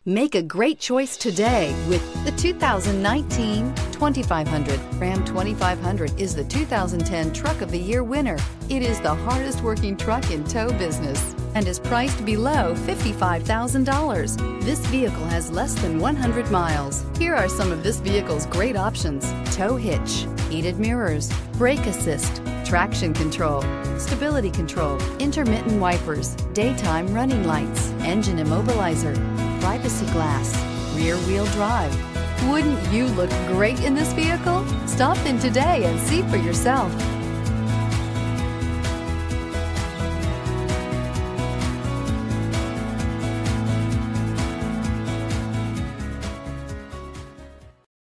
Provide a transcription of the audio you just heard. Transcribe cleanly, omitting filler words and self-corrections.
Make a great choice today with the 2019 2500. Ram 2500 is the 2010 Truck of the Year winner. It is the hardest working truck in tow business and is priced below $55,000. This vehicle has less than 100 miles. Here are some of this vehicle's great options: tow hitch, heated mirrors, brake assist, traction control, stability control, intermittent wipers, daytime running lights, engine immobilizer, privacy glass, rear wheel drive. Wouldn't you look great in this vehicle? Stop in today and see for yourself.